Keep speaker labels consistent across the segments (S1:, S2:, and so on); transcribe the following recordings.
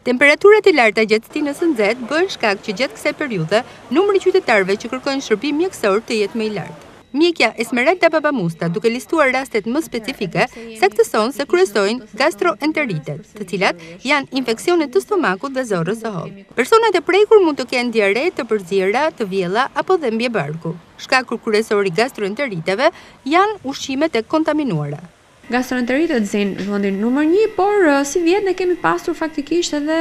S1: Temperaturat e larta gjatë stinës së nxehtë bëhen shkak që gjatë kësaj periudhe numri i qytetarëve që kërkojnë shërbim mjekësor të jetë më i lartë. Mjekja Esmeralda Babamusta, duke listuar rastet më specifike, saktëson se kryesojnë gastroenteritet, të cilat janë infeksionet të stomakut dhe zorrës së hollë. Personat e prekur mund të kenë diare, të përzierra, të vjella apo dhe mbjebarku. Shkaku kryesor i gastroenteriteve janë ushqimet e kontaminuara.
S2: Gastroenteritet zinë vendin numër 1, por si vjet ne kemi pasur faktikisht edhe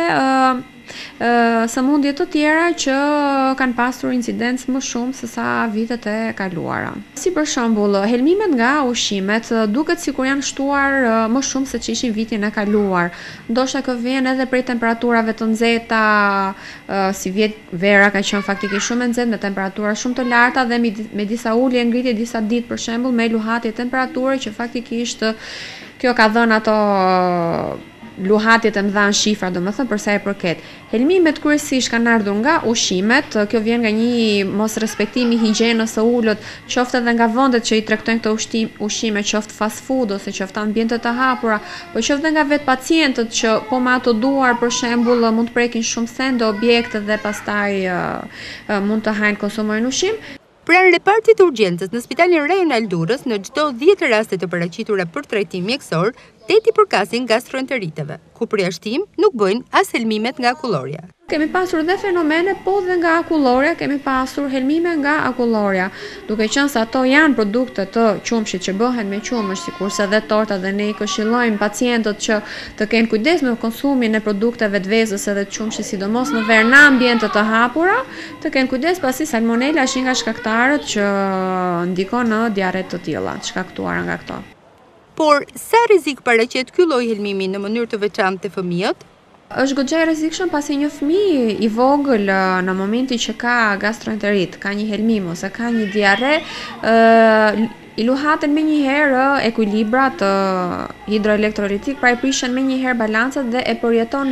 S2: sëmundje të tjera që kanë pasur incidencë më shumë se sa vitet e kaluara. Si për shembull, helmimet nga ushqimet duket sikur janë shtuar më shumë se që ishin vitin e kaluar. Ndoshta kjo vjen edhe prej temperaturave të nxehta, si vjet vera ka qenë faktikisht shumë e nxehtë me temperatura shumë të larta dhe me disa ulje ngritje disa ditë për shembull me luhatje temperature që faktikisht kjo ka dhënë ato luhatjet e mëdha në shifra, domethënë për sa i përket. Helmimet kryesisht kanë ardhur nga ushqimet, kjo vjen nga një mos respektimi higjienës së ulët, qoftë edhe nga vendet që i tregtojnë këto ushqime, qoftë fast food ose qoftë ambiente të hapura, por qoftë nga vetë pacientët që po me ato duar për shembull mund të prekin shumë sende, objekte dhe pastaj mund të hajnë konsumojnë ushqim.
S1: Pranë repartit të urgjencës në Spitalin Rajonal Durrës, në çdo 10 raste të paraqitura për trajtim mjekësor, 8 përkasin gastroenteriteve, ku përjashtim nuk bëjnë as helmimet nga akullorja.
S2: Kemi pasur dhe fenomene po dhe nga akullorja, kemi pasur helmime nga akullorja, duke qenë se ato janë produkte të qumshit që bëhen me qumësh, sikurse dhe torta, dhe ne i këshillojmë pacientët që të kenë kujdes me konsumin e produkteve të vezës edhe të qumshit, sidomos në verë në ambiente të hapura, të kenë kujdes pasi salmonela është një nga shkaktarët që ndikon në diare të tilla, të shkaktuara nga këto.
S1: Por sa rrezik paraqet ky lloj helmimi në mënyrë të veçantë te fëmijët?
S2: Është goxha e rrezikshëm pasi një fëmijë i vogël në momentin që ka gastroenterit, ka një helmim ose ka një diare, i luhaten me njëherë ekuilibrat hidroelektrolitik, pra i prishen me njëherë balancat dhe e përjeton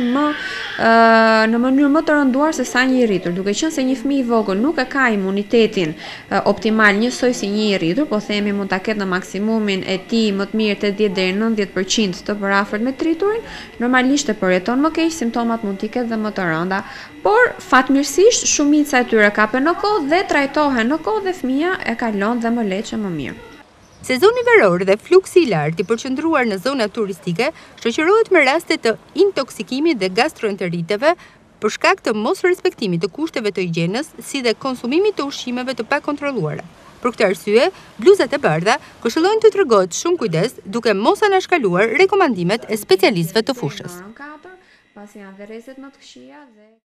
S2: në mënyrë më të rënduar se sa një i rritur. Duke qenë se një fëmijë i vogël nuk e ka imunitetin optimal njësoj si një i rritur, po themi mund ta ketë në maksimumin e tij më të mirë 80 deri në 90% të përafërt me të rriturin, normalisht e përjeton më keq, simptomat mund t'i ketë dhe më të rënda. Por fatmirësisht shumica e tyre kapen në kohë dhe trajtohen në kohë dhe fëmia e kalon dhe më leçe më mirë.
S1: Sezoni veror dhe fluksi i lartë i përqendruar në zona turistike shoqërohet me raste të intoksikimit dhe gastroenteriteve për shkak të mos respektimit të kushteve të higjienës, si dhe konsumimit të ushqimeve të pakontrolluara. Për këtë arsye, bluzat e bardha këshillojnë të tregohet shumë kujdes duke mos anashkaluar rekomandimet e specialistëve të fushës.
S2: Pasi janë dhe rrezet më të këqija dhe